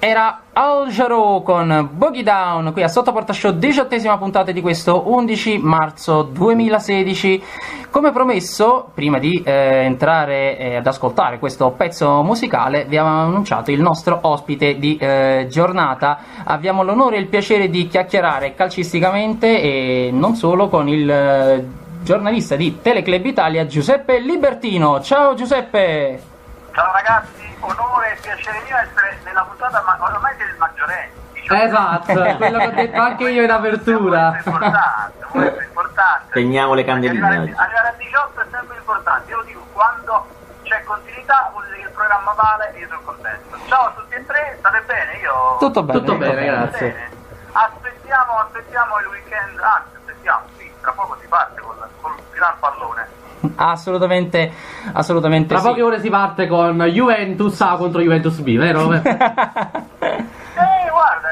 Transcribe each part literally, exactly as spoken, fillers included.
Era Al Jarreau con Boogie Down qui a Sottoporta Show, diciottesima puntata di questo undici marzo duemilasedici. Come promesso, prima di eh, entrare eh, ad ascoltare questo pezzo musicale, vi avevamo annunciato il nostro ospite di eh, giornata. Abbiamo l'onore e il piacere di chiacchierare calcisticamente e non solo con il eh, giornalista di Teleclub Italia, Giuseppe Libertino. Ciao Giuseppe! Ciao ragazzi! Onore e piacere mio essere nella puntata, ma ormai siete maggiorenne. Esatto, è quello che ho detto anche io in apertura. È importante, è importante. Spegniamo le candeline. Arrivare, arrivare a diciotto è sempre importante. Io lo dico, quando c'è continuità vuol dire che il programma vale e io sono contento. Ciao a tutti e tre, state bene? Io tutto bene, tutto bene, grazie. Bene. Aspettiamo, aspettiamo il weekend, anzi aspettiamo, sì, tra poco si parte col, col gran pallone. Assolutamente, assolutamente Tra sì. poche ore si parte con Juventus A contro Juventus B, vero? Eh, guarda,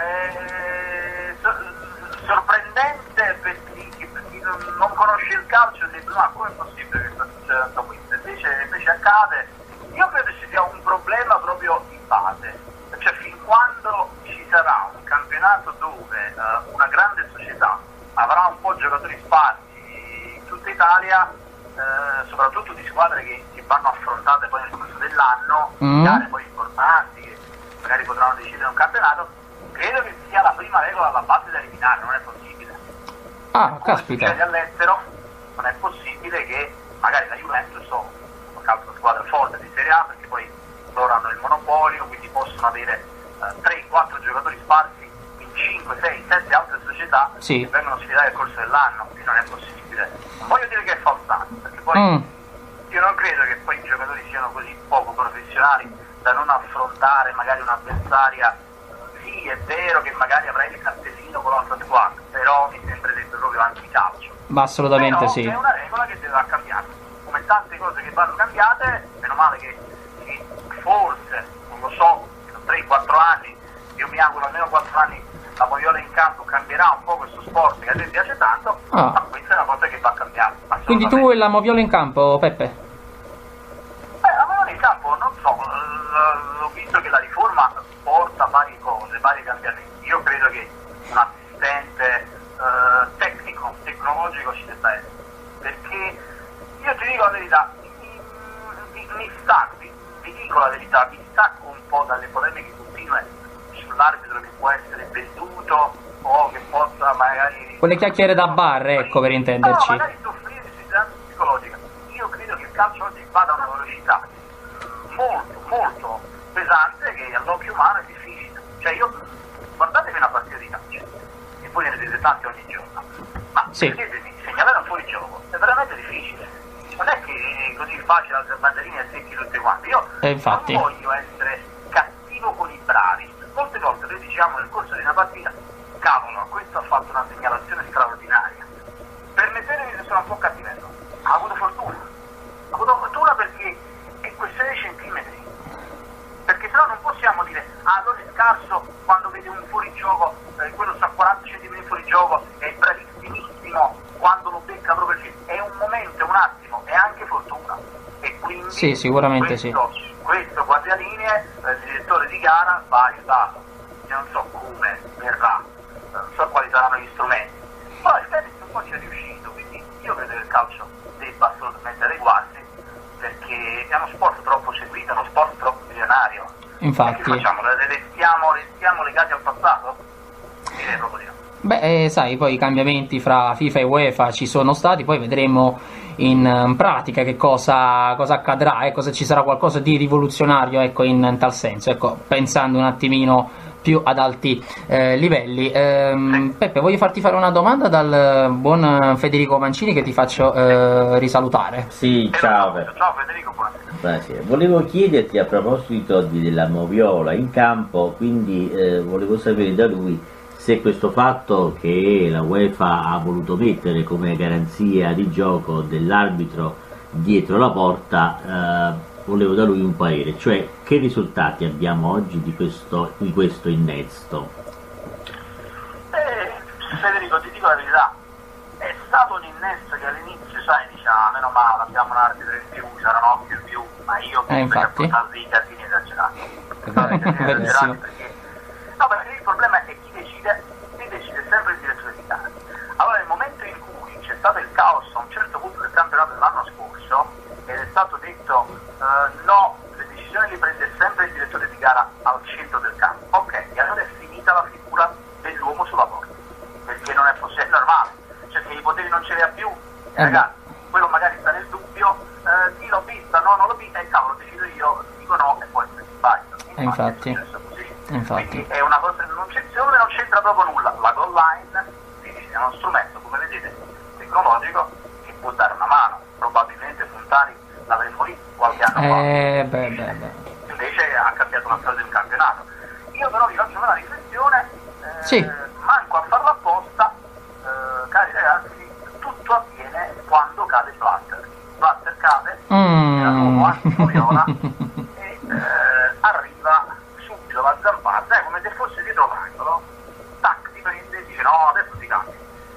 è so- sorprendente per chi, per chi non, non conosce il calcio, e dice, ma come è possibile che sta succedendo questo? Invece, invece accade. Io credo ci sia un problema proprio di base, cioè fin quando ci sarà un campionato dove uh, una grande società avrà un po' giocatori sparsi in tutta Italia, Eh, soprattutto di squadre che, che vanno affrontate poi nel corso dell'anno, mm. gare poi importanti che magari potranno decidere un campionato, credo che sia la prima regola alla base da eliminare, non è possibile. Ah, Come caspita. succede all'estero, non è possibile che magari la Juventus o un'altra squadra forte di Serie A, perché poi loro hanno il monopolio, quindi possono avere eh, tre quattro giocatori sparsi in cinque, sei, sette altre società sì. che vengono sfidate nel corso dell'anno, quindi non è possibile. Non voglio dire che è falsato, perché poi mm. io non credo che poi i giocatori siano così poco professionali da non affrontare magari un'avversaria. Sì, è vero che magari avrai il cartellino con l'altra squadra, però mi sembrerebbe proprio anticalcio. Ma assolutamente però sì. È una regola che deve cambiare, come tante cose che vanno cambiate. Meno male che, che forse, non lo so, tre quattro anni, io mi auguro almeno quattro anni, la Moviola in campo cambierà un po' questo sport che a te piace tanto, ah. ma questa è una cosa che va cambiata. Quindi tu e la Moviola in campo, Peppe? Beh, la Moviola in campo, non so, l- ho visto che la riforma porta varie cose, vari cambiamenti. Io credo che un assistente eh, tecnico, tecnologico ci debba essere, perché io ti dico la verità, mi, mi, mi stacco, vi dico la verità, mi stacco un po' dalle polemiche continue sull'arbitro che può essere venduto o che possa magari... Quelle chiacchiere da bar, ecco, per intenderci. No, magari soffrire di situazione psicologica. Io credo che il calcio oggi vada a una velocità molto, molto pesante, che all'occhio umano è difficile. Cioè io, guardatevi una partita di calcio, e voi ne vedete tanti ogni giorno, ma sì. credetemi, segnalare un fuorigioco è veramente difficile. Non è che è così facile alzare banderini e secchi tutti quanti. Io eh, infatti. non voglio essere cattivo con i bravi. Molte volte noi diciamo nel corso di una partita, cavolo, questo ha fatto una segnalazione straordinaria. Permettetemi se sono un po' cattivello, ha avuto fortuna. Ha avuto fortuna perché è questione di centimetri. Perché sennò non possiamo dire, ah, allora è scarso quando vede un fuorigioco, eh, quello sta a quaranta centimetri fuori gioco, è bravissimissimo quando lo becca proprio il è un momento, è un attimo, è anche fortuna. E quindi sì, sicuramente questo, sì. questo guardialinee, il direttore di gara va aiutato. Io non so come verrà, non so quali saranno gli strumenti, però il tennis un po' ci è riuscito, quindi io credo che il calcio debba assolutamente adeguarsi, perché è uno sport troppo seguito, è uno sport troppo milionario. Infatti. E che facciamo? Restiamo, restiamo legati al passato? Direi proprio di no. Beh, eh, sai, poi i cambiamenti fra FIFA e UEFA ci sono stati, poi vedremo in um, pratica che cosa, cosa accadrà, ecco, se ci sarà qualcosa di rivoluzionario, ecco, in, in tal senso, ecco, pensando un attimino più ad alti eh, livelli. Ehm, Peppe, voglio farti fare una domanda dal buon Federico Mancini, che ti faccio eh, risalutare. Sì, ciao. Ciao Federico, buonasera. Buonasera. Volevo chiederti a proposito di, della Moviola in campo, quindi eh, volevo sapere da lui se questo fatto che la UEFA ha voluto mettere come garanzia di gioco dell'arbitro dietro la porta, eh, volevo da lui un parere, cioè che risultati abbiamo oggi di questo, di questo innesto? Eh, Federico, ti dico la verità, è stato un innesto che all'inizio, sai, diciamo, meno male, abbiamo un arbitro in più, sarà un occhio in più, ma io eh, penso che ha infatti. portato dei casini esagerati. Verissimo. Perché stato detto eh, no, le decisioni le prende sempre il direttore di gara al centro del campo. Ok, e allora è finita la figura dell'uomo sulla porta, perché non è possibile, è normale, cioè se i poteri non ce li ha più, eh, ragazzi, quello magari sta nel dubbio, eh, sì l'ho vista, no, non l'ho vista, e eh, cavolo, decido io, dico no, e poi si sbaglia. Infatti, infatti. Quindi è una cosa, non c'è, secondo me non c'entra proprio nulla. La goal line è uno strumento, come vedete, tecnologico che può dare una mano. Probabilmente Fontani l'avremmo visto qualche anno fa. Eh, beh, beh, beh. Invece ha cambiato la storia del campionato. Io però vi faccio una riflessione, eh, Sì. manco a farla apposta, eh, cari ragazzi, tutto avviene quando cade Blatter. Blatter cade, Mm. era l'uomo anti-Moviola, e eh, arriva subito la zampata, è come se fosse dietro l'angolo, tac, ti prende e dice no, adesso si cambia.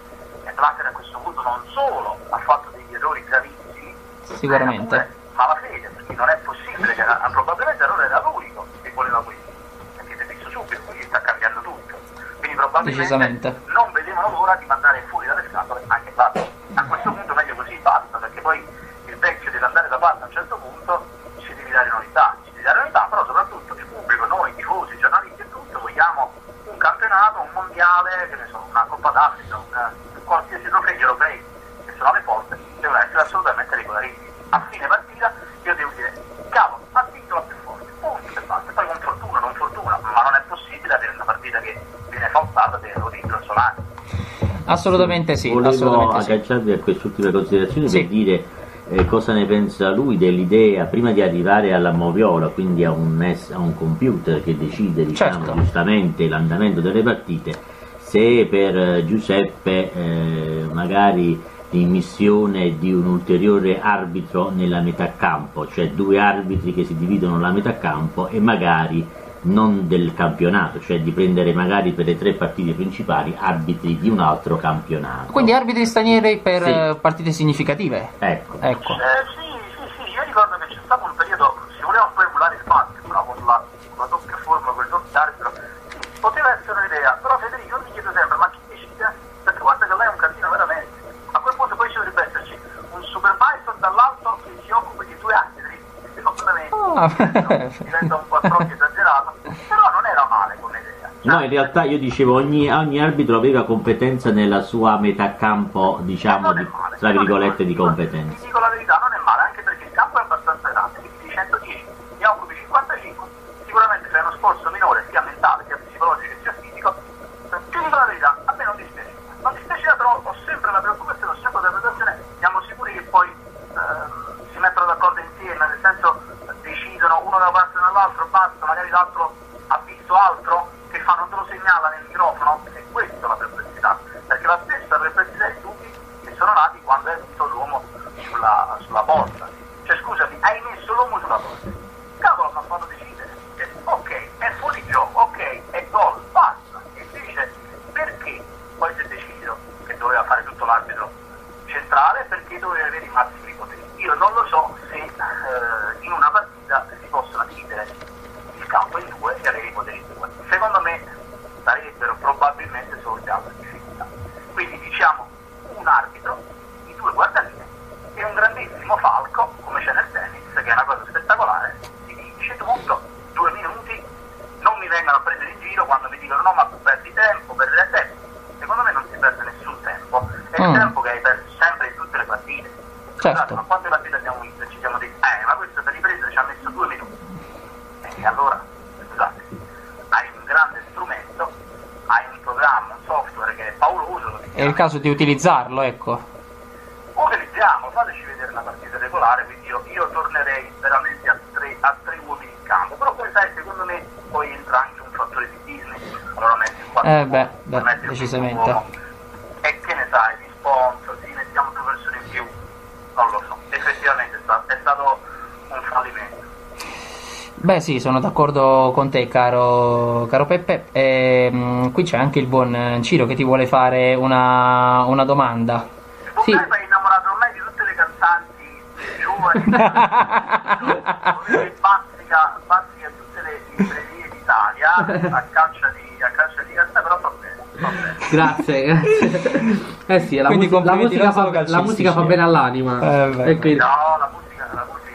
E Blatter a questo punto non solo ha fatto degli errori gravissimi, Sicuramente. ma malafede, perché non è possibile che era, probabilmente l'errore era l'unico che voleva questo, perché si è visto subito, quindi sta cambiando tutto. Quindi probabilmente Decisamente. non vedevano l'ora di mandare fuori dalle scatole anche Blatter. A questo punto meglio così, basta, perché poi il vecchio deve andare da parte a un certo punto, ci devi dare novità, ci devi dare novità, però soprattutto il pubblico, noi, i tifosi, i giornalisti e tutto, vogliamo un campionato, un mondiale, che ne so, una Coppa d'Africa, un, qualsiasi trofei europei che sono alle porte, devono essere assolutamente regolarissimi. A fine partita io devo dire, cavolo, ha vinto la più forte, punto e basta, poi con fortuna, non fortuna, ma non è possibile avere una partita che viene falsata per errori grossolani. Assolutamente sì, Volevo assolutamente sì. agganciarvi a queste ultime considerazioni Sì. per dire eh, cosa ne pensa lui dell'idea, prima di arrivare alla moviola, quindi a un, es- a un computer che decide, diciamo, Certo. giustamente l'andamento delle partite, se per eh, Giuseppe eh, magari l'immissione di un ulteriore arbitro nella metà campo, cioè due arbitri che si dividono la metà campo e magari non del campionato, cioè di prendere magari per le tre partite principali arbitri di un altro campionato. Quindi arbitri stranieri per Sì. eh, partite significative. Ecco. Ecco. Eh, sì, sì, sì, io ricordo che c'è stato un periodo, si voleva un po' emulare il fatto, però con la, con la doppia forma, quel doppio arbitro, poteva essere un'idea, però Federico, io mi chiedo sempre, ma chi decide? Perché guarda che lei è un casino veramente. A quel punto poi ci dovrebbe esserci un supervisor dall'alto che si occupa di due arbitri, secondo me Ah. diventa un po' troppo esagerato, però non era male come idea. No, in realtà io dicevo ogni, ogni arbitro aveva competenza nella sua metà campo, diciamo, Non è di, male, tra non è virgolette, male. di competenza. Ti dico la verità, non è male, anche perché il campo è abbastanza grande, quindi di centodieci ne occupi cinquantacinque, sicuramente c'è uno sforzo minore sia mentale, sia psicologico, sia fisico. Ti dico la verità, a me non dispiace. Non dispiace, però ho sempre la preoccupazione, ho sempre la preoccupazione, siamo sicuri che poi ehm, si mettono d'accordo insieme, nel senso decidono uno da parte dall'altro, basta, magari l'altro ha visto altro, che fa, non te lo segnala nel microfono, e questa è la perplessità, perché la stessa perplessità e dubbi che sono nati quando hai visto l'uomo sulla, sulla porta. Cioè scusami, hai messo l'uomo sulla porta, cavolo, mi ha fatto decidere, e, ok, è fuori gioco, ok, è gol, basta, e invece perché poi si è deciso che doveva fare tutto l'arbitro centrale, perché doveva avere i massimi poteri? Io non lo so se eh, in una partita si possono dividere il campo in due e avere i poteri in due. Secondo me sarebbero probabilmente sorteate difficoltà. Quindi diciamo un arbitro, i due guardaline e un grandissimo falco, come c'è nel tennis, che è una cosa spettacolare, si vince tutto, due minuti, non mi vengano a prendere in giro quando mi dicono no ma tu perdi tempo, perdere tempo. Secondo me non si perde nessun tempo, è il Mm. tempo che hai perso sempre in tutte le partite. Certo. Scusate, ma quante partite abbiamo visto e ci siamo detti, eh ma questo per riprendere ci ha messo due minuti. E allora, scusate, hai un grande strumento, hai un programma, un software che è pauroso. lo È il caso di utilizzarlo, ecco. Utilizziamo, fateci vedere una partita regolare, quindi io, io tornerei veramente a tre, a tre uomini in campo, però poi sai, secondo me poi entra anche un fattore di business, allora metti il quattro Eh beh, uomo, beh, metti il decisamente. quinto uomo, e che ne sai, di sponsor, sì, mettiamo due persone in più, non lo so, effettivamente è stato, è stato un fallimento. Beh sì, sono d'accordo con te, caro, caro Peppe. Ehm, qui c'è anche il buon Ciro che ti vuole fare una, una domanda. Sì. Sì. Sei innamorato ormai di tutte le cantanti giovani, bazzica, bazzica tutte le librerie d'Italia a caccia di, a caccia di cazzo, però va bene, va bene. Grazie, grazie. Eh sì, la, Quindi musica, la, complimenti musica non fa, solo la musica fa calcistici. bene all'anima. Eh, beh, E quindi- No, la musica, la musica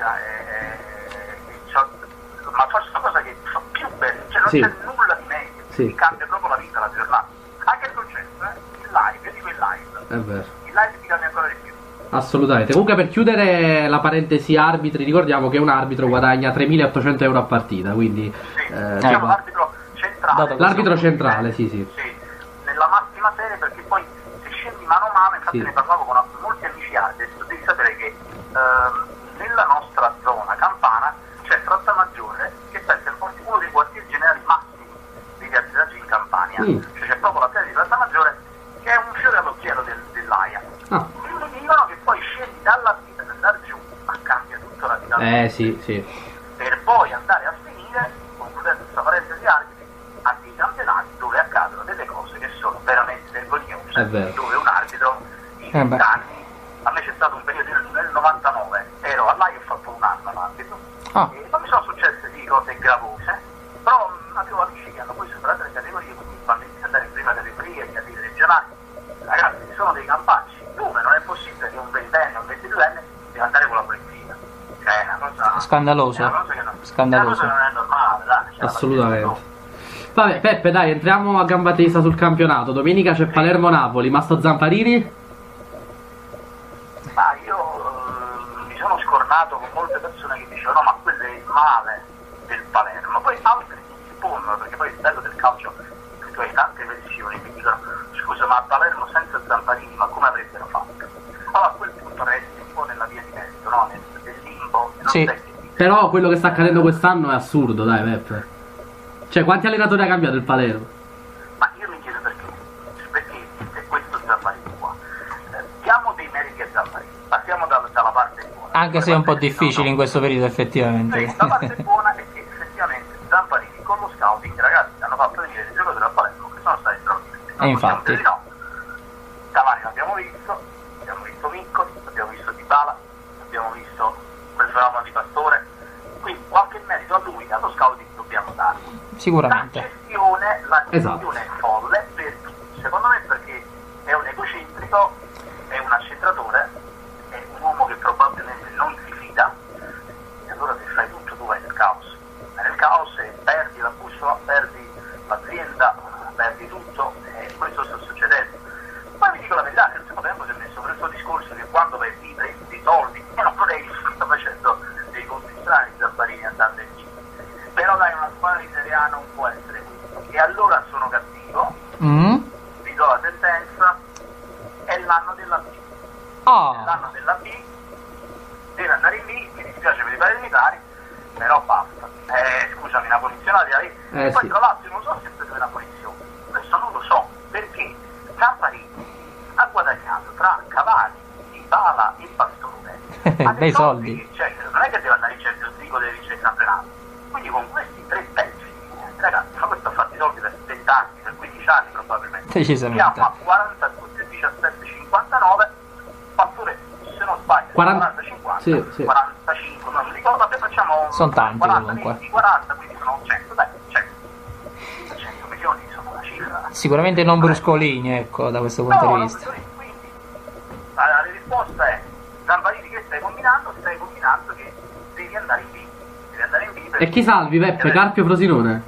non sì. c'è nulla di meglio, Sì. ti cambia proprio la vita, la giornata. Anche il concetto, eh? il live, io dico il live, È vero. il live ti cambia ancora di più. Assolutamente. Comunque, per chiudere la parentesi arbitri, ricordiamo che un arbitro guadagna tremilaottocento euro a partita, quindi Sì, eh, diciamo ecco. l'arbitro centrale. Dato l'arbitro centrale, sì, sì. Sì, nella massima serie, perché poi se scendi mano a mano, infatti Sì. ne parlavo con molti amici arbitri, devi sapere che ehm, nella nostra zona campana c'è Frattamaggiore, che pensa uno dei quartieri generali massimi degli arbitraggi in Campania, Mm. cioè c'è proprio la sede di Frattamaggiore che è un fiore all'occhiello del, dell'Aia. Ah. E mi dicono che poi scendi dalla vita per andare giù, ma cambia tutto radicalmente. Eh sì, sì. Per poi andare a finire, concludendo questa parentesi arbitri, a dei campionati dove accadono delle cose che sono veramente vergognose, È vero. dove un arbitro in Eh beh. vent'anni, a me c'è stato un periodo nel, nel novantanove, ero all'A I, ho fatto un anno l'arbitro, Ah. e non mi sono successe di cose gravose, però mh, avevo amici che hanno poi superato le categorie, quindi quando inizi ad andare in prima categoria, in categorie regionali, ragazzi, ci sono dei campacci dove non è possibile che un ventenne o un ventiduenne deve andare con la polizia. Cioè, è una cosa Scandaloso. è una cosa che non, Scandaloso. è una cosa che non è normale, dai. Cioè, Assolutamente. Vabbè, Peppe, dai, entriamo a gamba tesa sul campionato. Domenica c'è Palermo-Napoli. Ma sto Zamparini? Ma io eh, mi sono scornato con molte persone che dicevano no, ma quello è il male del Palermo. Poi altri mi rispondono, perché poi il bello del calcio è che tu hai tante versioni che dicono scusa, ma a Palermo senza Zamparini ma come avrebbero fatto? Allora a quel punto resti un po' nella via di mezzo, no? Nel, nel limbo, non Sì. sai che dire. Però quello che sta accadendo quest'anno è assurdo, dai, Peppe. Cioè, quanti allenatori ha cambiato il Palermo? Ma io mi chiedo perché, perché è questo Zamparini qua. Eh, diamo dei meriti a Zamparini, partiamo da- dalla parte buona. Anche se è un po' La parte- difficile no, in no. questo periodo, effettivamente. Sì, la parte buona è che effettivamente Zamparini con lo scouting, ragazzi, hanno fatto venire dei giocatori a Palermo che sono stati straordinari. Non E infatti. possiamo dire di no. Cavani l'abbiamo visto, abbiamo visto Miccoli, abbiamo visto Dybala, abbiamo visto quel fenomeno di Pastore, quindi qualche merito a lui e allo scouting dobbiamo darlo. La Sicuramente. gestione, la Esatto. gestione è folle per tutti, secondo me, perché è un egocentrico, è un accentratore, è un uomo che probabilmente non si fida, e allora se fai tutto tu vai nel caos. Vai nel caos e perdi la bussola, perdi l'azienda, perdi tutto, e questo sta succedendo. Poi vi dico la verità, nel primo tempo si è messo per il suo discorso che quando vai lì prendi dei soldi, e non potevi, sta facendo dei conti strani Zamparini andando in giro. Però dai, una squadra di Serie A non può essere questo. E allora sono cattivo, Mm. vi do la sentenza, è l'anno della B. È Ah. l'anno della B, deve andare in B, mi dispiace per i palermitani, però basta. Eh, scusami, una punizione la devi Eh, e poi sì. tra l'altro io non so se prende una punizione, questo non lo so, perché Zamparini ha guadagnato tra Cavani, Dybala e Pastore ma Bei soldi. che, cioè, non è che deve andare in Champions League o deve vincere il campionato, quindi con questi tre pezzi, eh, ragazzi, ma questo ha fatto i soldi per venti anni, per quindici anni probabilmente. Decisamente. Siamo a quarantadue, diciassette, cinquantanove, Pastore, se non sbaglio, quaranta quaranta cinquanta, sì, sì. quarantacinque, non mi ricordo, vabbè, facciamo Sono tanti, quaranta, comunque. venti, quaranta, quindi sono cento, dai, cento. cento milioni sono una cifra. Sicuramente non bruscolini, ecco, da questo punto No, di non vista. quindi la, la risposta è Zamparini, che stai combinando? Stai combinando che devi andare in B, devi andare in B per E chi salvi, Peppe? Carpio Frosinone?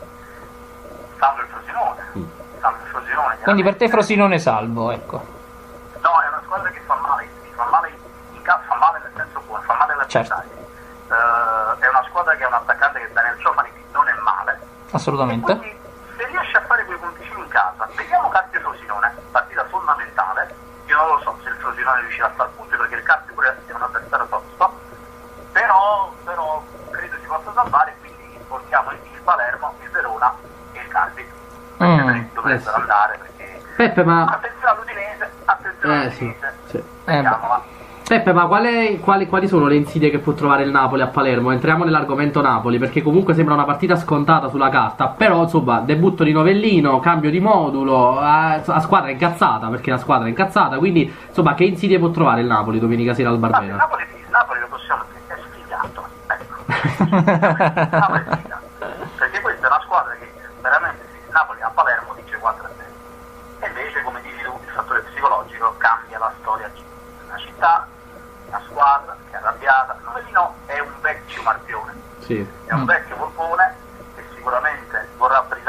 salvo il Frosinone, salvo il Frosinone. Quindi per te chiaramente. Frosinone salvo, ecco. No, è una squadra che fa male, fa male in casa, fa male nel senso buono, fa male all'avversario. Eh, è una squadra che ha un attaccante che Daniel Ciofani non è male. Assolutamente. Quindi se riesce a fare quei punticini in casa, vediamo Carpio Frosinone, partita fondamentale. Io non lo so se il Frosinone riuscirà a far punti perché il Carpio pure è un avversario tosto, però, però credo si possa salvare, quindi portiamo il, il Palermo, il Verona e il Carpi. Mm, Perché dovrebbero eh sì. andare, perché Peppe, ma... attenzione all'Udinese, attenzione Eh, sì, all'Udinese. sì. Eh, beh. Vediamola. Peppe, ma quale- quali, quali sono le insidie che può trovare il Napoli a Palermo? Entriamo nell'argomento Napoli, perché comunque sembra una partita scontata sulla carta, però insomma, debutto di Novellino, cambio di modulo, a, a squadra incazzata, perché la squadra è incazzata, quindi insomma, che insidie può trovare il Napoli domenica sera al Ma il Barbera? Napoli, il Napoli lo possiamo dire, è sfigato. Ecco. Il Napoli è sfigato. Perché questa è una squadra che veramente il Napoli a Palermo dice quattro a zero. E invece, come dici tu, il fattore psicologico cambia la storia. Una città, una squadra che è arrabbiata. Novellino è un vecchio marpione, Sì. è un vecchio polpone che sicuramente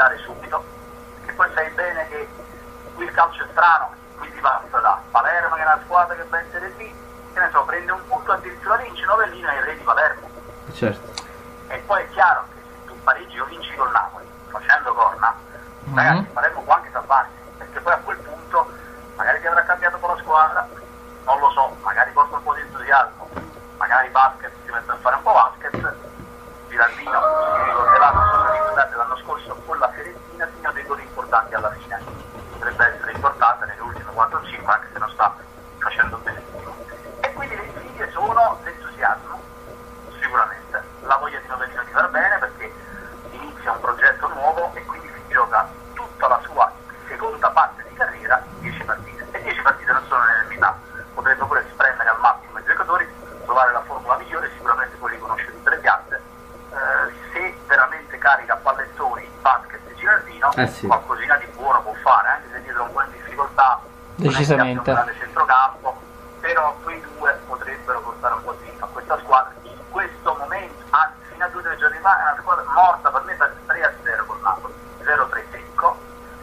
andare subito, perché poi sai bene che qui il calcio è strano, qui si passa da Palermo che è una squadra che va in Serie B, che ne so, prende un punto addirittura vince Novellino e il re di Palermo. Certo. E poi è chiaro che se tu pareggi o vinci con Napoli facendo corna, Mm. ragazzi, Palermo può anche salvarsi, perché poi a quel punto magari ti avrà cambiato un po' la squadra, non lo so, magari porta un po' di entusiasmo, magari basket si mette a fare un po' basket, Girardino si ricorderà, non so se ricordate l'anno scorso con la Fiorentina segnò dei gol importanti alla fine, potrebbe essere importante nelle ultime quattro cinque anche se non sta facendo benissimo. E quindi le insidie sono l'entusiasmo, sicuramente, la voglia di Novellino di far bene perché inizia un progetto nuovo e quindi si gioca tutta la sua seconda parte di carriera in dieci partite. E dieci partite non sono un'enormità, potrebbe pure spremere al massimo i giocatori, trovare la formula migliore, sicuramente poi riconosce tutte le piazze. Eh, se veramente carica pallettoni, basket e Girardino, Eh sì. qualcosina di buono può fare, anche se dietro un po' in difficoltà, Decisamente. non è che abbia un grande centrocampo, però quei due potrebbero portare un po' di a questa squadra in questo momento, anzi fino a due o tre giorni fa è una squadra morta per me per tre a zero con Napoli, zero tre secco,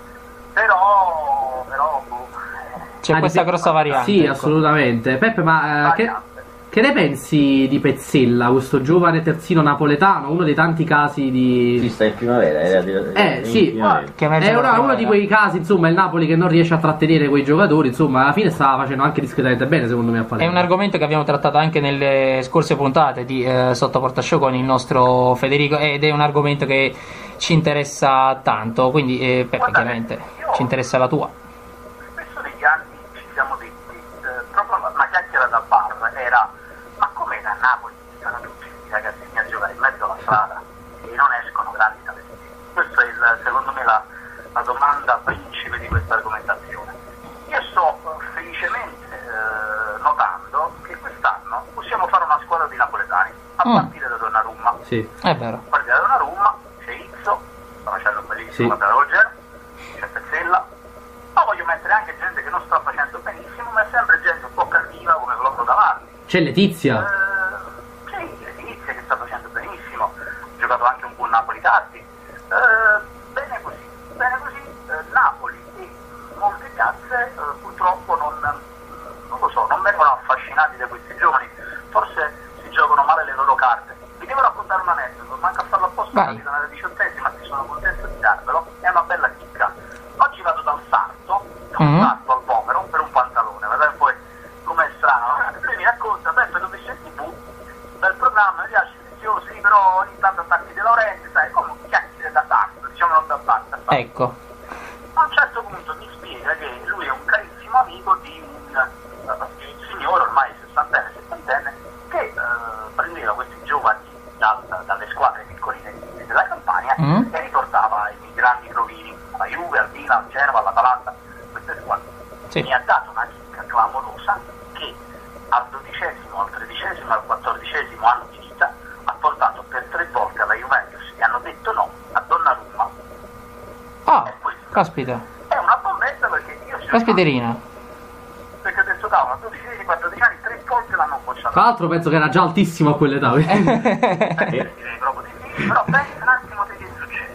però però boh, C'è Ah, questa di- grossa variante. Sì, ecco. assolutamente. Peppe, ma eh, che, variante. che ne pensi di Pezzella, questo giovane terzino napoletano, uno dei tanti casi Si di... sta in primavera, era di- Eh, in sì. primavera. Che emerge È la una- uno primavera. di quei casi, insomma, il Napoli che non riesce a trattenere quei giocatori, insomma, alla fine stava facendo anche discretamente bene, secondo me, a È Palermo. un argomento che abbiamo trattato anche nelle scorse puntate di eh, Sotto Porta Show con il nostro Federico ed è un argomento che ci interessa tanto, quindi eh, Peppe, Guardate, chiaramente io- ci interessa la tua. spesso negli anni ci siamo detti, eh, proprio una chiacchiera da bar era, ma come da Napoli stanno tutti questi ragazzini a giocare in mezzo alla strada e non escono grandi talenti? Questa è il, secondo me la, la domanda principe di questa argomentazione. Io sto eh, felicemente eh, notando che quest'anno possiamo fare una squadra di napoletani, a Mm. partire da Donnarumma. Sì. È vero. A partire da Donnarumma c'è Izzo, sta facendo un bellissimo Sì. campionato del genere, c'è Pezzella, ma voglio mettere anche gente che non sta facendo benissimo, ma è sempre gente un po' cattiva come Flocco Davanti. C'è Letizia. Eh, sì, Letizia che sta facendo benissimo, ha giocato anche un buon Napoli-Carpi. Eh, bene così, bene così, eh, Napoli e molte piazze eh, purtroppo non, non lo so, non vengono affascinati da questi giovani, forse si giocano male le loro carte. Vi devo raccontare un aneddoto, manca a farlo apposta, Vai. capito, nella diciottesima, che sono contento di darvelo, è una bella chicca. Oggi vado dal sarto, da un Mhm. sarto al povero, per un pantalone, vedete poi com'è strano. Lui mi racconta, Peppe, dove c'è in tv, bel programma, mi piace, io sì, però ogni tanto attacchi De Laurenti, sai, come chiacchiere da sarto, diciamo non da sarto. Ecco. A un certo punto mi spiega che lui è un carissimo amico di un, eh, di un signore ormai sessantenne, settantenne, che eh, prendeva questi giovani dal- dalle squadre piccoline della Campania Mm. e li portava ai grandi provini, alla Juve, al Milan, al Genova, all'Atalanta, queste squadre. Sì. Mi ha dato una chicca clamorosa che al dodicesimo, al tredicesimo, al quattordicesimo anno di vita ha portato per tre volte alla Juventus e hanno detto no a Donnarumma. Ah, E questo caspita. è una bombetta perché io ci sono Caspiterina. perché ho detto cavolo, a dodici anni, quattordici anni, tre volte l'hanno bocciato. Tra l'altro penso che era già altissimo a quell'età. Eh, direi proprio di sì, però pensa un attimo che succede.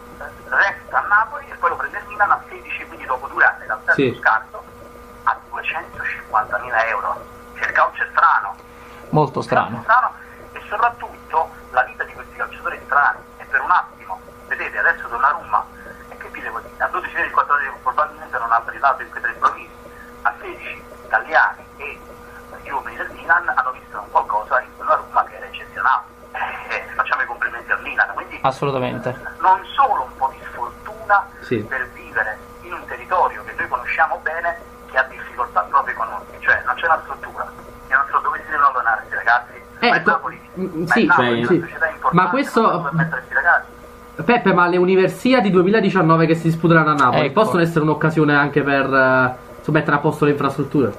Resta a Napoli e poi lo prende il Milan a sedici, quindi dopo due anni dal terzo Sì. scarto a duecentocinquantamila euro. Cioè il calcio è strano. Molto Il calcio è strano. strano e soprattutto la vita di questi calciatori strani è per un attimo. Vedete, adesso Donnarumma, e che vi devo dire, a dodici anni, quattordici probabilmente non ha brillato in quei tre provini, a sedici italiani e gli uomini del Milan hanno visto un qualcosa in Donnarumma che era eccezionale. Eh, facciamo i complimenti al Milan, quindi Assolutamente. non solo un po' di sfortuna Sì. per vivere in un territorio che noi conosciamo bene che ha difficoltà proprio economiche, cioè non c'è una struttura. Io non so dove si devono allenare questi ragazzi. Eh, ma il co- Napoli, mm, ma sì, il Napoli cioè, è una sì. società importante, Ma questo- dove mettere questi ragazzi. Peppe, ma le Universiadi duemiladiciannove che si disputeranno a Napoli Ecco. possono essere un'occasione anche per eh, insomma, mettere a posto le infrastrutture?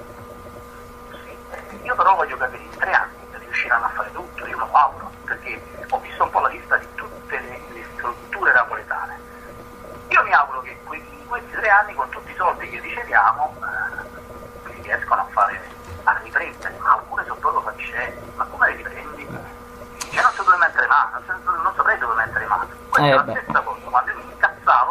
Sì, eh, io però voglio capire in tre anni riusciranno a fare tutto, io lo auguro, perché ho visto un po' la lista di tutte le, le strutture napoletane. Io mi auguro che que- in questi tre anni con tutti i soldi che riceviamo eh, si riescono a fare a riprendere, ma alcune sono proprio faccende, ma come le riprendi? Cioè non so dove mettere mano, non, so- non saprei dove mettere mano. Questa Eh, è la beh. stessa cosa, quando io mi incazzavo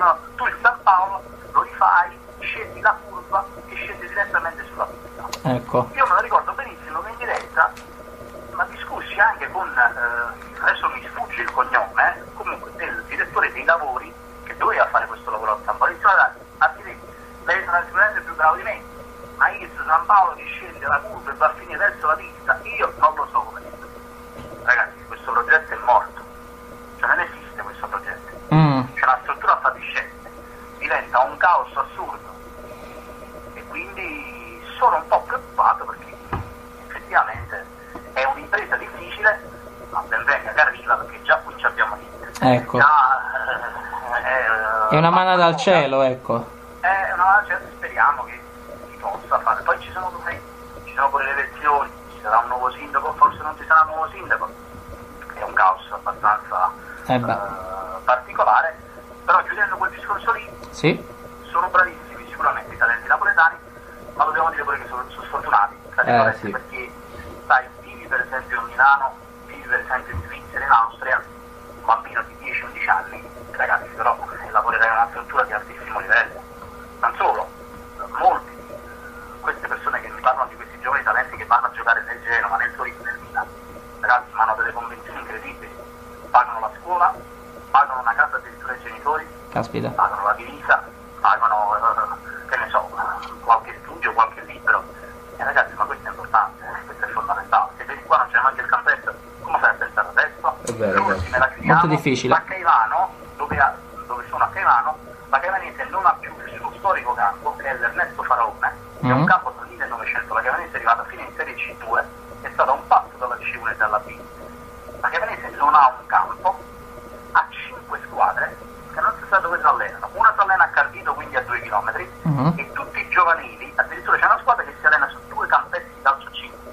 scrivono tu il San Paolo lo rifai, scendi la curva e scendi direttamente sulla pista. Ecco. Io me lo ricordo benissimo che in diretta, ma discussi anche con, eh, adesso mi sfugge il cognome, eh, comunque del direttore dei lavori che doveva fare questo lavoro a San Paolo. Guardate, architetti, lei sarà sicuramente più bravo di me, ma io San Paolo che scende la curva e va a finire verso la pista, io non lo so come. Ragazzi, questo progetto è morto, cioè non esiste questo progetto, Mm. c'è una struttura fatiscente, diventa un caos assurdo e quindi sono un po' preoccupato perché effettivamente è un'impresa difficile, ma ben venga che arriva perché già qui ci abbiamo niente. Ecco. Già, eh, È una manna dal poca. cielo, ecco. È una, cioè, speriamo che si possa fare. Poi ci sono, sai, ci sono pure le elezioni, ci sarà un nuovo sindaco, forse non ci sarà un nuovo sindaco. È un caos abbastanza Eh beh. eh, particolare, però chiudendo quel discorso lì, Sì. sono bravissimi sicuramente i talenti napoletani, ma dobbiamo dire pure che sono, sono sfortunati, tra virgolette, sì. perché sai, vivi per esempio a Milano, vivi per esempio in Svizzera, in Austria, un bambino di dieci undici anni, ragazzi però eh, lavorerà in una struttura di altissimo livello, non solo, molti, queste persone che mi parlano di questi giovani talenti che vanno a giocare nel Genova, nel Torino, nel Milan, ragazzi hanno delle convenzioni incredibili, pagano la scuola, pagano una casa addirittura ai genitori, Caspita. pagano la divisa, pagano, eh, che ne so, qualche studio, qualche libro. E ragazzi, ma questo è importante, eh, questo è fondamentale. Se vedi qua non c'è neanche il campetto, come fai a pensare adesso? È vero, è vero. L'ultima la chiudiamo. Molto difficile. A Caivano, dove, ha- dove sono a Caivano, la Caivanese non ha più il suo storico campo, che è l'Ernesto Faraone, che è Mhm. un campo dal millenovecento, la Caivanese è arrivata fino in Serie C due, è stata un passo dalla C uno e dalla B. La Caivanese non ha un campo, ha cinque squadre che non si sa dove si allenano. Una si allena a Cardito, quindi a due chilometri, Mhm. e tutti i giovanili, addirittura c'è una squadra che si allena su due campetti di calcio cinque.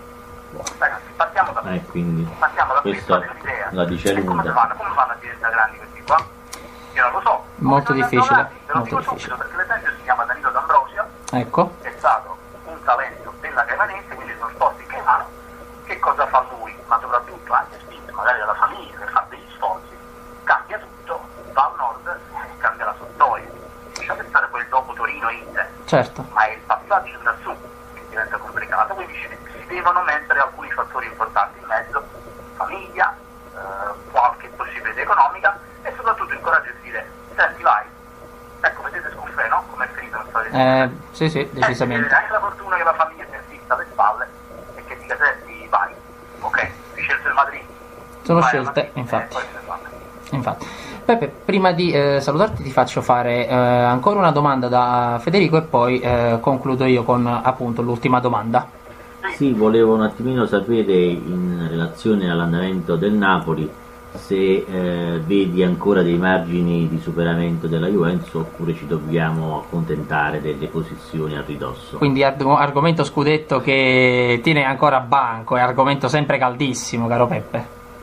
Ragazzi, partiamo da Eh, quindi partiamo da questa questa un'idea. la dice E come si lunga. fanno? Come fanno a diventare grandi questi qua? Io non lo so. Molto Come sono difficile, grandi? Ve lo molto dico difficile. subito, perché l'esempio si chiama Danilo D'Ambrosio, Ecco. è stato un talento della Caivanese, quindi sono sport in Caivano. Che cosa fa lui? Ma soprattutto anche spinto magari dalla famiglia che fa degli sforzi, cambia tutto, va al nord e cambia la sua storia. Lascia pensare poi dopo Torino e Inter, Certo. ma è il passaggio da su che diventa complicato, quindi ci- si devono mettere alcuni fattori importanti in mezzo, famiglia, eh, qualche possibilità economica e soprattutto il coraggio di dire senti vai, ecco vedete Scuffè, no? Come è finito la storia di Eh, Scuffè. sì, sì, Eh, decisamente. anche la fortuna che la famiglia si assista alle spalle e che dica senti vai, ok, hai scelto il Madrid. Sono vai al scelte, Madrid, infatti. eh, poi se ne va. Infatti. Peppe, prima di eh, salutarti ti faccio fare eh, ancora una domanda da Federico e poi eh, concludo io con appunto l'ultima domanda. Sì, volevo un attimino sapere in relazione all'andamento del Napoli se eh, vedi ancora dei margini di superamento della Juventus oppure ci dobbiamo accontentare delle posizioni a ridosso. Quindi arg- argomento scudetto che tiene ancora a banco, è argomento sempre caldissimo, caro Peppe.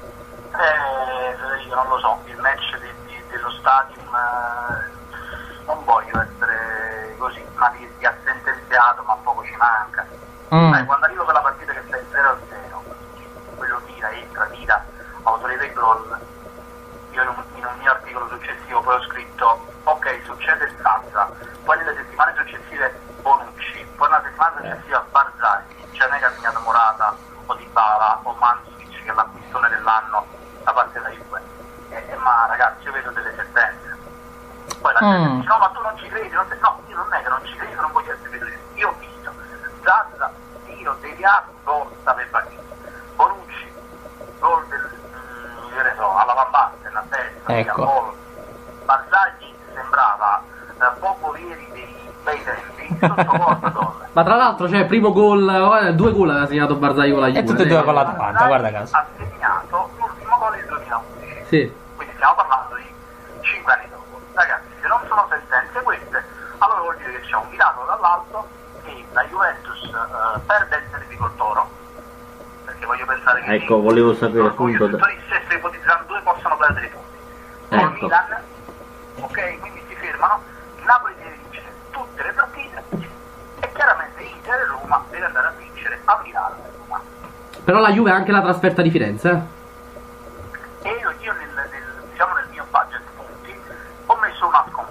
Eh, Federico, non lo so, il match di- di- dello stadium eh, non voglio essere così, ma di, di assentenziato, ma poco ci manca. Mm. Sai, quando arrivo quella partita che sta in zero a zero, quello tira, entra, tira, autorevole gol, io in un, in un mio articolo successivo poi ho scritto ok, succede Stazza, poi nelle settimane successive Bonucci, poi nella settimana successiva Barzagli, cioè non è che ha segnato Morata o Dybala o Mandzukic che è l'acquistone dell'anno da parte della Juve. Eh, eh, ma ragazzi, io vedo delle sentenze. Poi la gente Mm. dice no, ma tu non ci credi, non sei... no, io non è che non ci credo, non voglio essere veduto. Io ho visto Zazza, tiro, deviato, gol, Saveva Bonucci, gol del mm, che ne so, alla Van Basten, a testa, Ecco. via, gol. Barzagli sembrava eh, poco ieri dei bei tempi, sottoporto gol. Ma tra l'altro, cioè, primo gol, eh, due gol aveva segnato Barzagli con la Juve. E tutte e sì. due con la davanti, guarda caso. Ha segnato l'ultimo gol del duemilaundici, Sì. quindi stiamo parlando di cinque anni dopo. Ragazzi, se non sono sentenze queste, allora vuol dire che c'è un miracolo dall'alto e la Juventus eh, perde il derby col Toro. Perché voglio pensare che Ecco, volevo sapere l'orgoglio appunto del Torino, se si ipotizzano due possono perdere i punti. Col Ecco. Milan, ok, quindi si fermano, il Napoli deve vincere tutte le partite e chiaramente Inter e Roma deve andare a vincere a Milano e Roma. Però la Juve ha anche la trasferta di Firenze. eh. E io, io nel, nel, diciamo nel mio budget punti ho messo una sconfitta.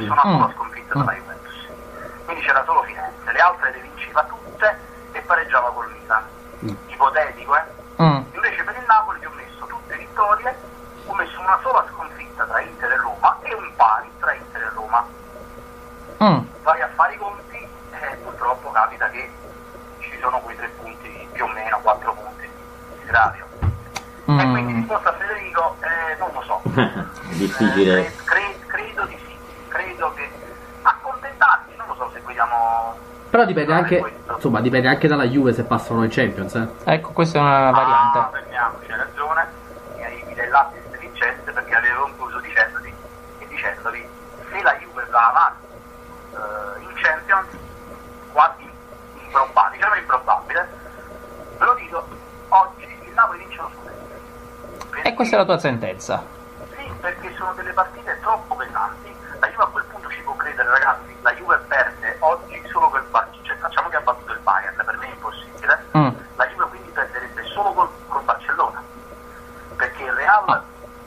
commesso una sola Mm. sconfitta dalla Juventus. Quindi c'era solo Firenze, le altre le vinceva tutte e pareggiava col Milan. Ipotetico, eh? Mm. Invece per il Napoli gli ho messo tutte vittorie, ho messo una sola sconfitta tra Inter e Roma e un pari tra Inter e Roma. Mm. Vai a fare i conti e purtroppo capita che ci sono quei tre punti, più o meno quattro punti di gravio. Mm. E quindi risposta a Federico, eh, non lo so. È difficile. Eh, cre- credo di sì, credo che accontentarsi, non lo so se vogliamo. Però dipende fare anche, questo. insomma, dipende anche dalla Juve se passano in Champions, eh. Ecco, questa è una Ah, variante. fermiamoci, hai ragione, mi hai dell'assist vincente perché avevo concluso dicendovi, e dicendovi se la Juve va avanti eh, in Champions, quasi improbabile, diciamo improbabile, ve lo dico, oggi il Napoli vince lo scudetto. E questa è la tua sentenza. Sì, perché sono delle partite troppo pesanti. La Juve a quel punto ci può credere, ragazzi. La Juve perde oggi solo col Barcellona. Cioè, facciamo che ha battuto il Bayern, per me è impossibile. Mm. La Juve quindi perderebbe solo col, col Barcellona. Perché il Real. Ah.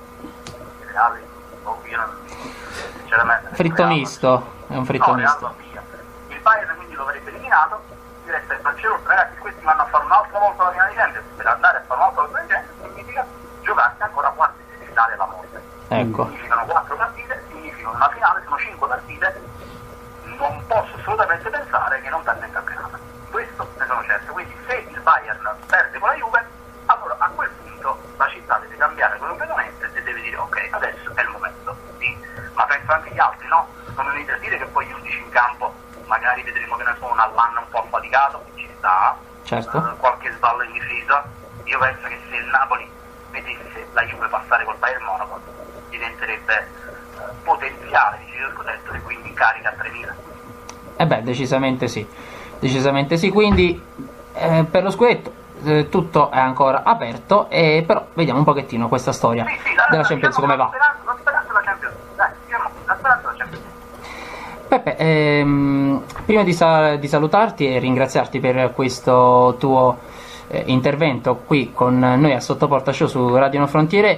Il Real, oh, io non. Sinceramente. Fritto Real- misto, è un fritto No, Real misto. va via. Il Bayern quindi lo avrebbe eliminato. Mi resta il Barcellona. Ragazzi, questi vanno a fare un'altra volta la finale di Champions. Per andare a fare un'altra volta di Champions significa giocarsi ancora quattro semifinali alla morte. Ecco. Significano quattro partite, significano una finale, sono cinque partite. Non posso assolutamente pensare che non perde il campionato. Questo ne sono certo. Quindi se il Bayern perde con la Juve, allora a quel punto la città deve cambiare completamente e deve dire ok, adesso è il momento. Sì. Ma penso anche gli altri, no? Non venite a dire che poi gli undici in campo magari vedremo che ne sono all'anno un po' affaticato, ci sta, Certo. eh, qualche sballo in difesa. Io penso che se il Napoli vedesse la Juve passare col Bayern Monaco diventerebbe eh, potenziale di giro scudetto e quindi carica a tremila. Eh beh, decisamente sì. Decisamente sì, quindi eh, per lo scudetto eh, tutto è ancora aperto, e però vediamo un pochettino questa storia Sì, sì, la, della la- Champions diciamo come la va. speranza, la speranza della Champions. Dai, diciamo, la speranza della Champions. Peppe, ehm, prima di, sa- di salutarti e ringraziarti per questo tuo eh, intervento qui con noi a Sottoporta Show su Radio No Frontiere,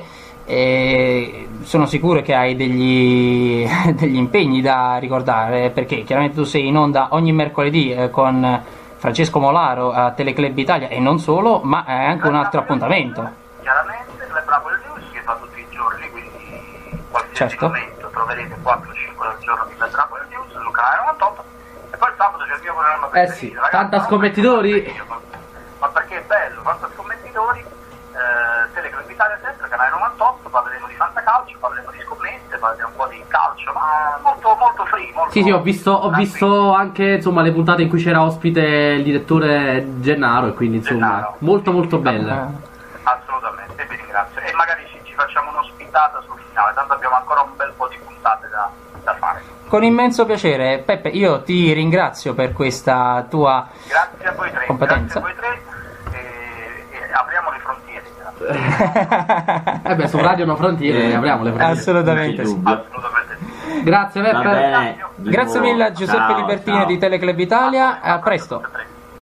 eh, sono sicuro che hai degli, degli impegni da ricordare, perché chiaramente tu sei in onda ogni mercoledì eh, con Francesco Molaro a Teleclub Italia e non solo, ma è anche un altro appuntamento. Chiaramente Club Napoli News che fa tutti i giorni, quindi qualsiasi Certo. momento troverete quattro cinque al giorno di Club Napoli News sul canale novantotto, e poi il sabato c'è il mio programma Eh preferito. sì, Ragazzi, tanta non scommettitori. perché io, Ma, ma perché è bello, tanta scommettitori, eh, Teleclub Italia sempre, canale novantotto, parleremo di fantacalcio, parleremo di scommesse, parleremo un po' di calcio, ma molto molto free, molto Sì, sì, ho visto, ho tranquillo. visto anche insomma le puntate in cui c'era ospite il direttore Gennaro, e quindi insomma Gennaro. molto molto belle. Eh, Assolutamente, e vi ringrazio. E magari ci, ci facciamo un'ospitata sul finale, tanto abbiamo ancora un bel po' di puntate da, da fare. Con immenso piacere, Peppe, io ti ringrazio per questa tua Grazie a voi tre, competenza. grazie a voi tre, e, e apriamo le frontiere. Eh beh, su Radio No Frontiere Eh, apriamo le frontiere. Assolutamente Non c'è sì. dubbio. Assolutamente sì. Grazie Va Peppe. bene, di Grazie nuovo. mille a Giuseppe Ciao, Libertini ciao. di Teleclub Italia, a presto.